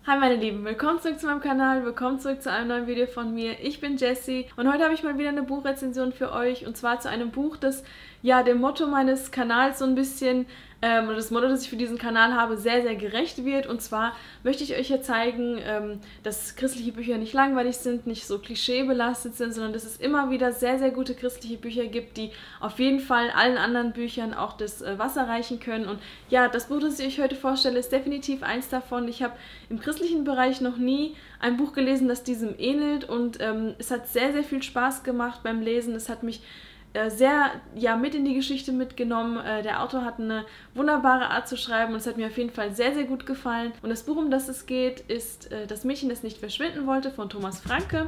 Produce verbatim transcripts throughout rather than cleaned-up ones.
Hi meine Lieben, willkommen zurück zu meinem Kanal, willkommen zurück zu einem neuen Video von mir. Ich bin Jessie und heute habe ich mal wieder eine Buchrezension für euch und zwar zu einem Buch, das ja dem Motto meines Kanals so ein bisschen, ähm, oder das Motto, das ich für diesen Kanal habe, sehr, sehr gerecht wird. Und zwar möchte ich euch hier zeigen, ähm, dass christliche Bücher nicht langweilig sind, nicht so klischeebelastet sind, sondern dass es immer wieder sehr, sehr gute christliche Bücher gibt, die auf jeden Fall allen anderen Büchern auch das äh, Wasser reichen können. Und ja, das Buch, das ich euch heute vorstelle, ist definitiv eins davon. Ich habe im christlichen Bereich noch nie ein Buch gelesen, das diesem ähnelt und ähm, es hat sehr, sehr viel Spaß gemacht beim Lesen. Es hat mich äh, sehr ja, mit in die Geschichte mitgenommen. Äh, der Autor hat eine wunderbare Art zu schreiben und es hat mir auf jeden Fall sehr, sehr gut gefallen. Und das Buch, um das es geht, ist äh, Das Mädchen, das nicht verschwinden wollte von Thomas Francke.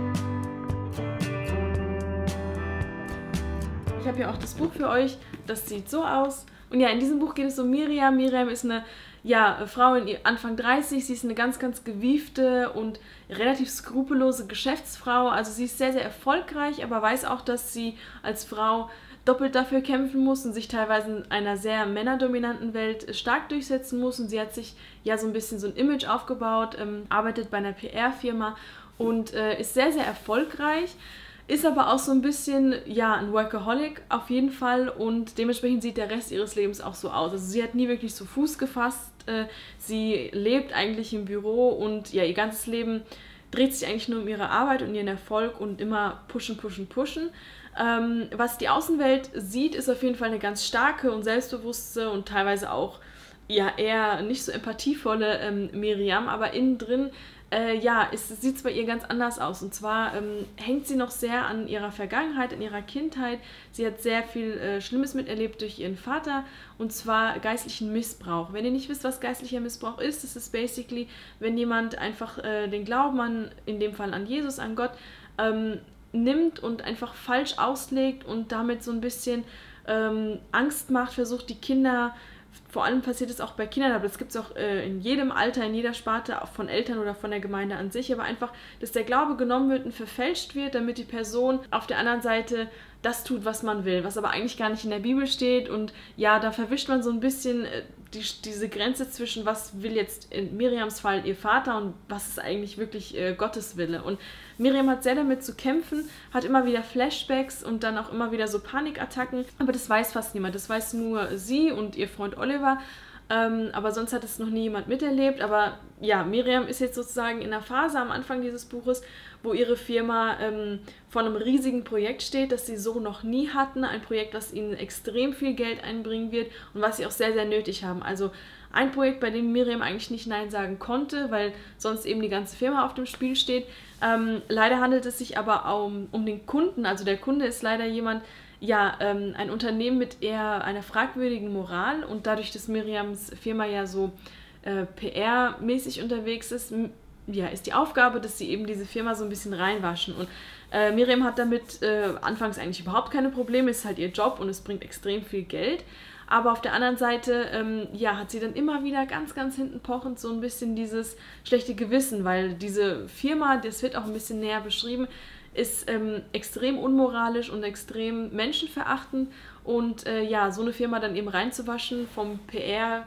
Ich habe hier auch das Buch für euch. Das sieht so aus. Und ja, in diesem Buch geht es um Miriam. Miriam ist eine ja, Frau in Anfang dreißig. Sie ist eine ganz, ganz gewiefte und relativ skrupellose Geschäftsfrau. Also sie ist sehr, sehr erfolgreich, aber weiß auch, dass sie als Frau doppelt dafür kämpfen muss und sich teilweise in einer sehr männerdominanten Welt stark durchsetzen muss. Und sie hat sich ja so ein bisschen so ein Image aufgebaut, ähm, arbeitet bei einer P R-Firma und äh, ist sehr, sehr erfolgreich. Ist aber auch so ein bisschen, ja, ein Workaholic auf jeden Fall und dementsprechend sieht der Rest ihres Lebens auch so aus. Also sie hat nie wirklich so Fuß gefasst, äh, sie lebt eigentlich im Büro und ja, ihr ganzes Leben dreht sich eigentlich nur um ihre Arbeit und ihren Erfolg und immer pushen, pushen, pushen. Ähm, was die Außenwelt sieht, ist auf jeden Fall eine ganz starke und selbstbewusste und teilweise auch ja, eher nicht so empathievolle ähm, Miriam, aber innen drin Äh, ja, es sieht es bei ihr ganz anders aus. Und zwar ähm, hängt sie noch sehr an ihrer Vergangenheit, an ihrer Kindheit. Sie hat sehr viel äh, Schlimmes miterlebt durch ihren Vater, und zwar geistlichen Missbrauch. Wenn ihr nicht wisst, was geistlicher Missbrauch ist, das ist basically, wenn jemand einfach äh, den Glauben an, in dem Fall an Jesus, an Gott, ähm, nimmt und einfach falsch auslegt und damit so ein bisschen ähm, Angst macht, versucht die Kinder. Vor allem passiert es auch bei Kindern, aber das gibt es auch äh, in jedem Alter, in jeder Sparte, auch von Eltern oder von der Gemeinde an sich, aber einfach, dass der Glaube genommen wird und verfälscht wird, damit die Person auf der anderen Seite das tut, was man will, was aber eigentlich gar nicht in der Bibel steht. Und ja, da verwischt man so ein bisschen äh, die, diese Grenze zwischen, was will jetzt in Miriams Fall ihr Vater und was ist eigentlich wirklich äh, Gottes Wille. Und Miriam hat sehr damit zu kämpfen, hat immer wieder Flashbacks und dann auch immer wieder so Panikattacken, aber das weiß fast niemand, das weiß nur sie und ihr Freund Oliver. Ähm, aber sonst hat es noch nie jemand miterlebt. Aber ja, Miriam ist jetzt sozusagen in der Phase am Anfang dieses Buches, wo ihre Firma ähm, vor einem riesigen Projekt steht, das sie so noch nie hatten. Ein Projekt, das ihnen extrem viel Geld einbringen wird und was sie auch sehr, sehr nötig haben. Also ein Projekt, bei dem Miriam eigentlich nicht Nein sagen konnte, weil sonst eben die ganze Firma auf dem Spiel steht. Ähm, leider handelt es sich aber auch um, um den Kunden. Also der Kunde ist leider jemand, ja, ähm, ein Unternehmen mit eher einer fragwürdigen Moral, und dadurch, dass Miriams Firma ja so äh, P R-mäßig unterwegs ist, ja, ist die Aufgabe, dass sie eben diese Firma so ein bisschen reinwaschen. Und äh, Miriam hat damit äh, anfangs eigentlich überhaupt keine Probleme, ist halt ihr Job und es bringt extrem viel Geld. Aber auf der anderen Seite, ähm, ja, hat sie dann immer wieder ganz, ganz hinten pochend so ein bisschen dieses schlechte Gewissen, weil diese Firma, das wird auch ein bisschen näher beschrieben, ist ähm, extrem unmoralisch und extrem menschenverachtend. Und äh, ja, so eine Firma dann eben reinzuwaschen vom P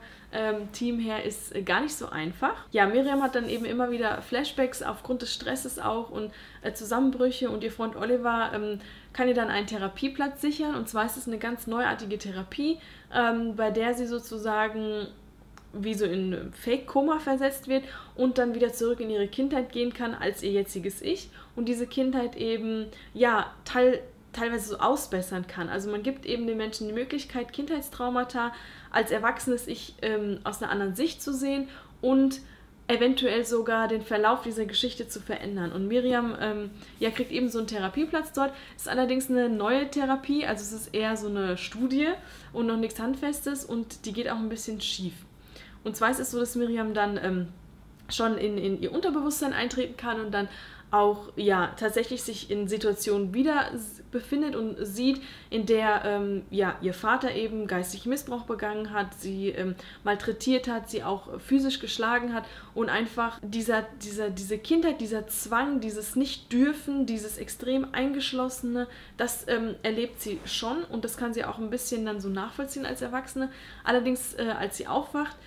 R-Team ähm, her ist äh, gar nicht so einfach. Ja, Miriam hat dann eben immer wieder Flashbacks aufgrund des Stresses auch und äh, Zusammenbrüche, und ihr Freund Oliver ähm, kann ihr dann einen Therapieplatz sichern. Und zwar ist es eine ganz neuartige Therapie, ähm, bei der sie sozusagen wie so in Fake-Koma versetzt wird und dann wieder zurück in ihre Kindheit gehen kann als ihr jetziges Ich und diese Kindheit eben, ja, teil, teilweise so ausbessern kann. Also man gibt eben den Menschen die Möglichkeit, Kindheitstraumata als erwachsenes Ich ähm, aus einer anderen Sicht zu sehen und eventuell sogar den Verlauf dieser Geschichte zu verändern. Und Miriam ähm, ja, kriegt eben so einen Therapieplatz dort. Es ist allerdings eine neue Therapie, also es ist eher so eine Studie und noch nichts Handfestes, und die geht auch ein bisschen schief. Und zwar ist es so, dass Miriam dann ähm, schon in, in ihr Unterbewusstsein eintreten kann und dann auch ja, tatsächlich sich in Situationen wieder befindet und sieht, in der ähm, ja, ihr Vater eben geistig Missbrauch begangen hat, sie ähm, malträtiert hat, sie auch physisch geschlagen hat, und einfach dieser, dieser, diese Kindheit, dieser Zwang, dieses Nicht-Dürfen, dieses extrem Eingeschlossene, das ähm, erlebt sie schon, und das kann sie auch ein bisschen dann so nachvollziehen als Erwachsene. Allerdings, äh, als sie aufwacht,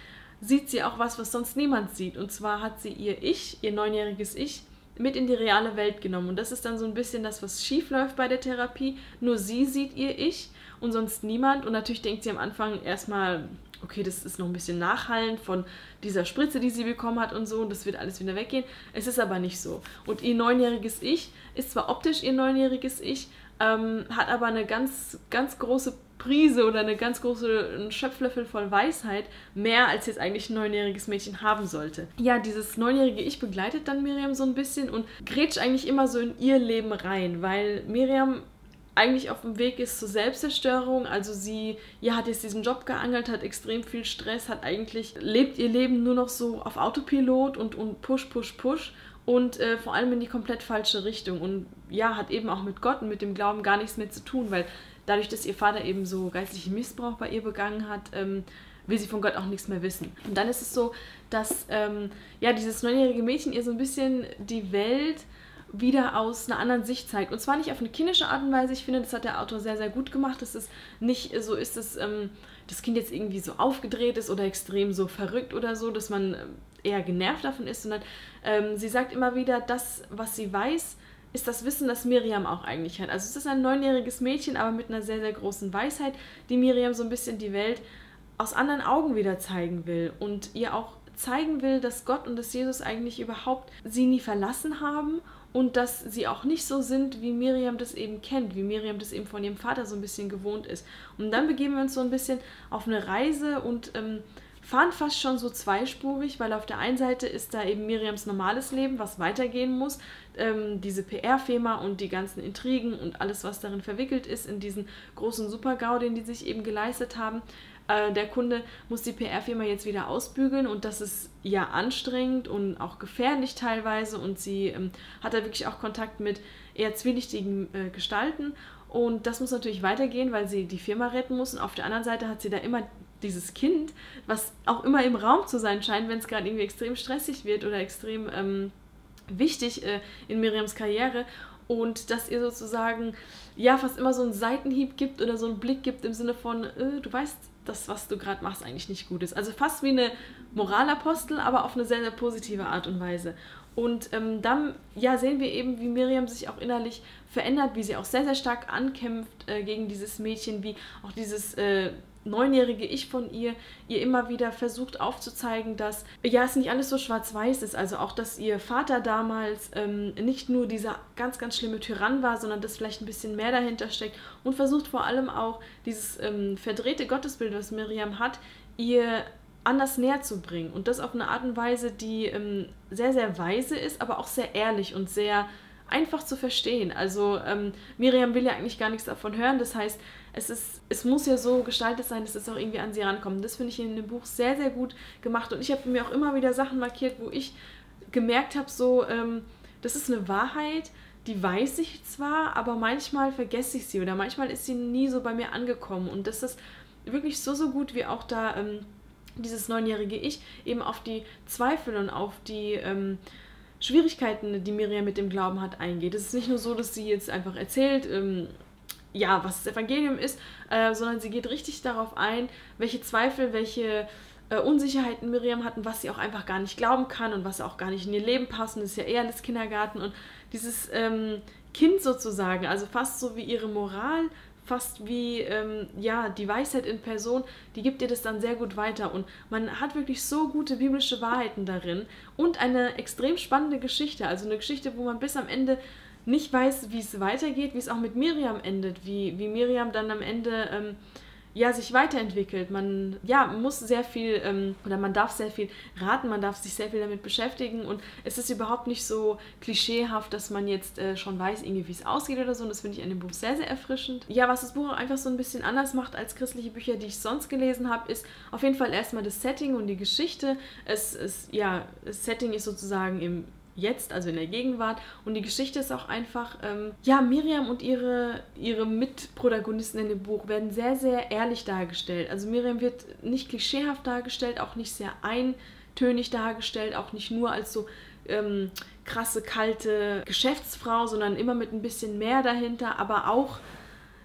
sieht sie auch was, was sonst niemand sieht. Und zwar hat sie ihr Ich, ihr neunjähriges Ich, mit in die reale Welt genommen. Und das ist dann so ein bisschen das, was schief läuft bei der Therapie. Nur sie sieht ihr Ich und sonst niemand. Und natürlich denkt sie am Anfang erstmal, okay, das ist noch ein bisschen nachhallend von dieser Spritze, die sie bekommen hat und so. Und das wird alles wieder weggehen. Es ist aber nicht so. Und ihr neunjähriges Ich ist zwar optisch ihr neunjähriges Ich, ähm, hat aber eine ganz, ganz große Prise oder eine ganz große einen Schöpflöffel voll Weisheit, mehr als jetzt eigentlich ein neunjähriges Mädchen haben sollte. Ja, dieses neunjährige Ich begleitet dann Miriam so ein bisschen und grätscht eigentlich immer so in ihr Leben rein, weil Miriam eigentlich auf dem Weg ist zur Selbstzerstörung, also sie ja, hat jetzt diesen Job geangelt, hat extrem viel Stress, hat eigentlich, lebt ihr Leben nur noch so auf Autopilot und, und push, push, push und äh, vor allem in die komplett falsche Richtung und ja, hat eben auch mit Gott und mit dem Glauben gar nichts mehr zu tun, weil dadurch, dass ihr Vater eben so geistlichen Missbrauch bei ihr begangen hat, ähm, will sie von Gott auch nichts mehr wissen. Und dann ist es so, dass ähm, ja, dieses neunjährige Mädchen ihr so ein bisschen die Welt wieder aus einer anderen Sicht zeigt. Und zwar nicht auf eine kindische Art und Weise. Ich finde, das hat der Autor sehr, sehr gut gemacht. Dass es nicht so ist, dass ähm, das Kind jetzt irgendwie so aufgedreht ist oder extrem so verrückt oder so, dass man eher genervt davon ist, sondern ähm, sie sagt immer wieder, das, was sie weiß, ist das Wissen, das Miriam auch eigentlich hat. Also es ist ein neunjähriges Mädchen, aber mit einer sehr, sehr großen Weisheit, die Miriam so ein bisschen die Welt aus anderen Augen wieder zeigen will und ihr auch zeigen will, dass Gott und dass Jesus eigentlich überhaupt sie nie verlassen haben und dass sie auch nicht so sind, wie Miriam das eben kennt, wie Miriam das eben von ihrem Vater so ein bisschen gewohnt ist. Und dann begeben wir uns so ein bisschen auf eine Reise und ähm, fahren fast schon so zweispurig, weil auf der einen Seite ist da eben Miriams normales Leben, was weitergehen muss, ähm, diese P R-Firma und die ganzen Intrigen und alles, was darin verwickelt ist, in diesen großen Super-GAU, den die sich eben geleistet haben. Äh, der Kunde muss die P R-Firma jetzt wieder ausbügeln und das ist ja anstrengend und auch gefährlich teilweise und sie ähm, hat da wirklich auch Kontakt mit eher zwielichtigen äh, Gestalten und das muss natürlich weitergehen, weil sie die Firma retten muss und auf der anderen Seite hat sie da immer dieses Kind, was auch immer im Raum zu sein scheint, wenn es gerade irgendwie extrem stressig wird oder extrem ähm, wichtig äh, in Miriams Karriere und dass ihr sozusagen ja fast immer so einen Seitenhieb gibt oder so einen Blick gibt im Sinne von, äh, du weißt, das, was du gerade machst, eigentlich nicht gut ist. Also fast wie eine Moralapostel, aber auf eine sehr, sehr positive Art und Weise. Und ähm, dann ja, sehen wir eben, wie Miriam sich auch innerlich verändert, wie sie auch sehr, sehr stark ankämpft äh, gegen dieses Mädchen, wie auch dieses äh, neunjährige Ich von ihr, ihr immer wieder versucht aufzuzeigen, dass ja, es nicht alles so schwarz-weiß ist. Also auch, dass ihr Vater damals ähm, nicht nur dieser ganz, ganz schlimme Tyrann war, sondern dass vielleicht ein bisschen mehr dahinter steckt und versucht vor allem auch dieses ähm, verdrehte Gottesbild, was Miriam hat, ihr anders näher zu bringen. Und das auf eine Art und Weise, die ähm, sehr, sehr weise ist, aber auch sehr ehrlich und sehr einfach zu verstehen. Also ähm, Miriam will ja eigentlich gar nichts davon hören, das heißt, es, ist, es muss ja so gestaltet sein, dass es auch irgendwie an sie rankommt. Das finde ich in dem Buch sehr, sehr gut gemacht und ich habe mir auch immer wieder Sachen markiert, wo ich gemerkt habe, so, ähm, das ist eine Wahrheit, die weiß ich zwar, aber manchmal vergesse ich sie oder manchmal ist sie nie so bei mir angekommen und das ist wirklich so, so gut, wie auch da ähm, dieses neunjährige Ich eben auf die Zweifel und auf die ähm, Schwierigkeiten, die Miriam mit dem Glauben hat, eingeht. Es ist nicht nur so, dass sie jetzt einfach erzählt, ähm, ja, was das Evangelium ist, äh, sondern sie geht richtig darauf ein, welche Zweifel, welche äh, Unsicherheiten Miriam hat und was sie auch einfach gar nicht glauben kann und was auch gar nicht in ihr Leben passt. Und das ist ja eher alles Kindergarten und dieses ähm, Kind sozusagen, also fast so wie ihre Moral, fast wie ähm, ja, die Weisheit in Person, die gibt ihr das dann sehr gut weiter und man hat wirklich so gute biblische Wahrheiten darin und eine extrem spannende Geschichte, also eine Geschichte, wo man bis am Ende nicht weiß, wie es weitergeht, wie es auch mit Miriam endet, wie, wie Miriam dann am Ende ähm, ja, sich weiterentwickelt. Man ja, muss sehr viel, ähm, oder man darf sehr viel raten, man darf sich sehr viel damit beschäftigen und es ist überhaupt nicht so klischeehaft, dass man jetzt äh, schon weiß, irgendwie, wie es ausgeht oder so und das finde ich an dem Buch sehr, sehr erfrischend. Ja, was das Buch auch einfach so ein bisschen anders macht als christliche Bücher, die ich sonst gelesen habe, ist auf jeden Fall erstmal das Setting und die Geschichte. Es ist, ja, das Setting ist sozusagen im Jetzt, also in der Gegenwart. Und die Geschichte ist auch einfach, ähm, ja, Miriam und ihre, ihre Mitprotagonisten in dem Buch werden sehr, sehr ehrlich dargestellt. Also Miriam wird nicht klischeehaft dargestellt, auch nicht sehr eintönig dargestellt, auch nicht nur als so ähm, krasse, kalte Geschäftsfrau, sondern immer mit ein bisschen mehr dahinter, aber auch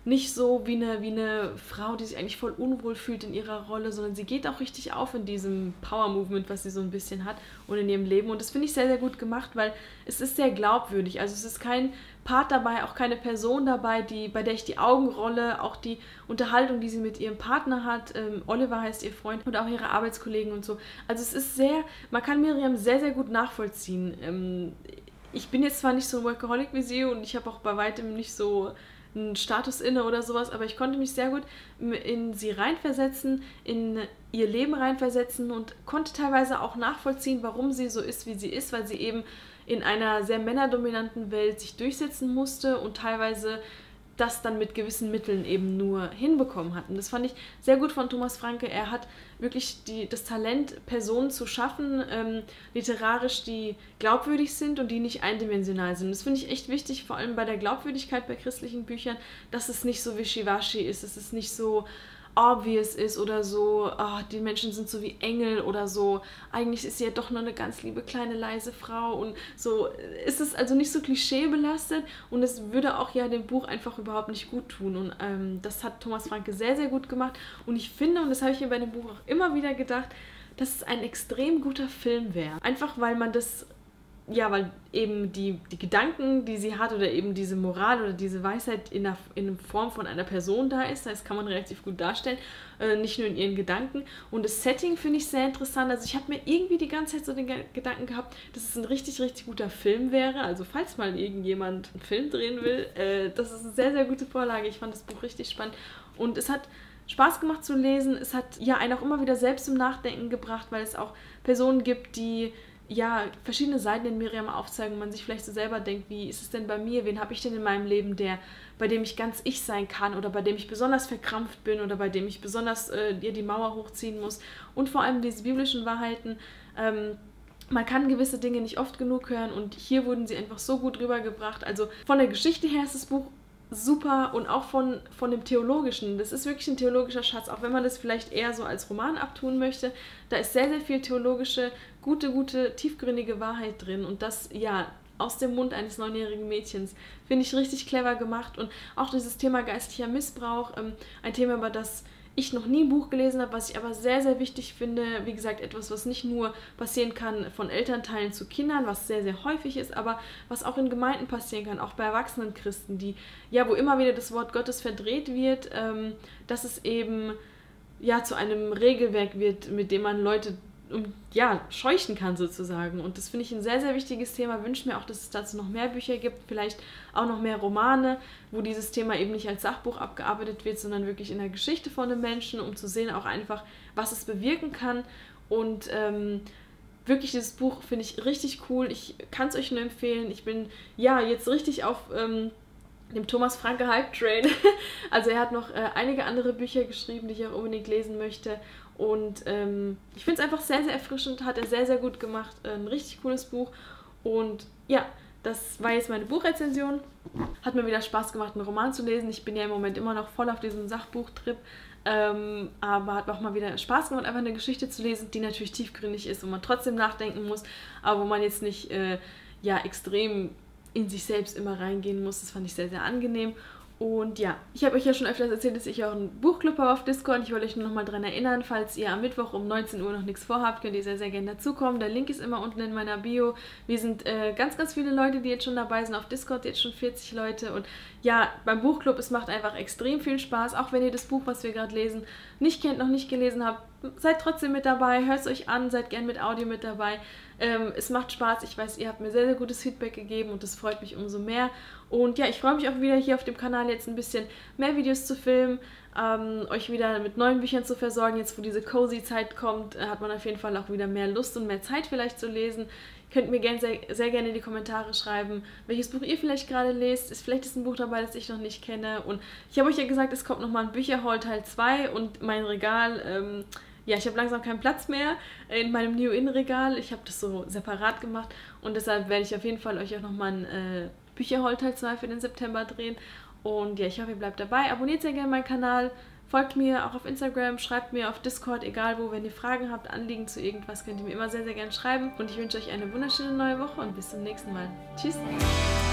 nicht so wie eine, wie eine Frau, die sich eigentlich voll unwohl fühlt in ihrer Rolle, sondern sie geht auch richtig auf in diesem Power-Movement, was sie so ein bisschen hat und in ihrem Leben. Und das finde ich sehr, sehr gut gemacht, weil es ist sehr glaubwürdig. Also es ist kein Part dabei, auch keine Person dabei, die, bei der ich die Augen rolle, auch die Unterhaltung, die sie mit ihrem Partner hat. Ähm, Oliver heißt ihr Freund und auch ihre Arbeitskollegen und so. Also es ist sehr, man kann Miriam sehr, sehr gut nachvollziehen. Ähm, ich bin jetzt zwar nicht so ein Workaholic wie sie und ich habe auch bei weitem nicht so einen Status inne oder sowas, aber ich konnte mich sehr gut in sie reinversetzen, in ihr Leben reinversetzen und konnte teilweise auch nachvollziehen, warum sie so ist, wie sie ist, weil sie eben in einer sehr männerdominanten Welt sich durchsetzen musste und teilweise das dann mit gewissen Mitteln eben nur hinbekommen hat. Und das fand ich sehr gut von Thomas Franke. Er hat wirklich die, das Talent, Personen zu schaffen, ähm, literarisch, die glaubwürdig sind und die nicht eindimensional sind. Das finde ich echt wichtig, vor allem bei der Glaubwürdigkeit bei christlichen Büchern, dass es nicht so wischiwaschi ist, dass es nicht so obvious ist oder so, oh, die Menschen sind so wie Engel oder so, eigentlich ist sie ja doch nur eine ganz liebe, kleine, leise Frau und so ist es also nicht so klischeebelastet und es würde auch ja dem Buch einfach überhaupt nicht gut tun und ähm, das hat Thomas Franke sehr, sehr gut gemacht und ich finde, und das habe ich mir bei dem Buch auch immer wieder gedacht, dass es ein extrem guter Film wäre. Einfach weil man das ja, weil eben die, die Gedanken, die sie hat oder eben diese Moral oder diese Weisheit in der in Form von einer Person da ist, das kann man relativ gut darstellen, äh, nicht nur in ihren Gedanken. Und das Setting finde ich sehr interessant. Also ich habe mir irgendwie die ganze Zeit so den Ge- Gedanken gehabt, dass es ein richtig, richtig guter Film wäre. Also falls mal irgendjemand einen Film drehen will, äh, das ist eine sehr, sehr gute Vorlage. Ich fand das Buch richtig spannend. Und es hat Spaß gemacht zu lesen. Es hat ja einen auch immer wieder selbst zum Nachdenken gebracht, weil es auch Personen gibt, die ja, verschiedene Seiten in Miriam aufzeigen und man sich vielleicht so selber denkt, wie ist es denn bei mir, wen habe ich denn in meinem Leben, der, bei dem ich ganz ich sein kann oder bei dem ich besonders verkrampft bin oder bei dem ich besonders äh, ihr die Mauer hochziehen muss und vor allem diese biblischen Wahrheiten, ähm, man kann gewisse Dinge nicht oft genug hören und hier wurden sie einfach so gut rübergebracht, also von der Geschichte her ist das Buch super und auch von, von dem Theologischen. Das ist wirklich ein theologischer Schatz, auch wenn man das vielleicht eher so als Roman abtun möchte. Da ist sehr, sehr viel theologische, gute, gute, tiefgründige Wahrheit drin und das, ja, aus dem Mund eines neunjährigen Mädchens. Finde ich richtig clever gemacht und auch dieses Thema geistlicher Missbrauch, ähm, ein Thema, über das ich noch nie ein Buch gelesen habe, was ich aber sehr, sehr wichtig finde. Wie gesagt, etwas, was nicht nur passieren kann von Elternteilen zu Kindern, was sehr, sehr häufig ist, aber was auch in Gemeinden passieren kann, auch bei erwachsenen Christen, die, ja, wo immer wieder das Wort Gottes verdreht wird, ähm, dass es eben, ja, zu einem Regelwerk wird, mit dem man Leute um, ja, scheuchen kann sozusagen. Und das finde ich ein sehr, sehr wichtiges Thema. Wünsche mir auch, dass es dazu noch mehr Bücher gibt, vielleicht auch noch mehr Romane, wo dieses Thema eben nicht als Sachbuch abgearbeitet wird, sondern wirklich in der Geschichte von einem Menschen, um zu sehen auch einfach, was es bewirken kann. Und ähm, wirklich, dieses Buch finde ich richtig cool. Ich kann es euch nur empfehlen. Ich bin ja jetzt richtig auf ähm, dem Thomas Franke Hype Train. Also er hat noch äh, einige andere Bücher geschrieben, die ich auch unbedingt lesen möchte. Und ähm, ich finde es einfach sehr, sehr erfrischend, hat er sehr, sehr gut gemacht. Ein richtig cooles Buch. Und ja, das war jetzt meine Buchrezension. Hat mir wieder Spaß gemacht, einen Roman zu lesen. Ich bin ja im Moment immer noch voll auf diesem Sachbuchtrip. Ähm, aber hat auch mal wieder Spaß gemacht, einfach eine Geschichte zu lesen, die natürlich tiefgründig ist und man trotzdem nachdenken muss, aber wo man jetzt nicht äh, ja, extrem in sich selbst immer reingehen muss. Das fand ich sehr, sehr angenehm. Und ja, ich habe euch ja schon öfters erzählt, dass ich auch einen Buchclub habe auf Discord. Ich wollte euch nur noch mal daran erinnern, falls ihr am Mittwoch um neunzehn Uhr noch nichts vorhabt, könnt ihr sehr, sehr gerne dazukommen. Der Link ist immer unten in meiner Bio. Wir sind äh, ganz, ganz viele Leute, die jetzt schon dabei sind. Auf Discord jetzt schon vierzig Leute. Und ja, beim Buchclub, es macht einfach extrem viel Spaß. Auch wenn ihr das Buch, was wir gerade lesen, nicht kennt, noch nicht gelesen habt, seid trotzdem mit dabei, hört es euch an, seid gern mit Audio mit dabei. Ähm, es macht Spaß. Ich weiß, ihr habt mir sehr, sehr gutes Feedback gegeben und das freut mich umso mehr. Und ja, ich freue mich auch wieder hier auf dem Kanal jetzt ein bisschen mehr Videos zu filmen, ähm, euch wieder mit neuen Büchern zu versorgen. Jetzt, wo diese Cozy-Zeit kommt, äh, hat man auf jeden Fall auch wieder mehr Lust und mehr Zeit vielleicht zu lesen. Könnt mir gern, sehr, sehr gerne in die Kommentare schreiben, welches Buch ihr vielleicht gerade lest. Ist vielleicht ist ein Buch dabei, das ich noch nicht kenne. Und ich habe euch ja gesagt, es kommt nochmal ein Bücherhaul Teil zwei und mein Regal, ähm, ja, ich habe langsam keinen Platz mehr in meinem Neo-In-Regal. Ich habe das so separat gemacht und deshalb werde ich auf jeden Fall euch auch nochmal ein äh, Bücherhaul Teil zwei für den September drehen. Und ja, ich hoffe, ihr bleibt dabei. Abonniert sehr gerne meinen Kanal, folgt mir auch auf Instagram, schreibt mir auf Discord, egal wo, wenn ihr Fragen habt, Anliegen zu irgendwas, könnt ihr mir immer sehr, sehr gerne schreiben. Und ich wünsche euch eine wunderschöne neue Woche und bis zum nächsten Mal. Tschüss!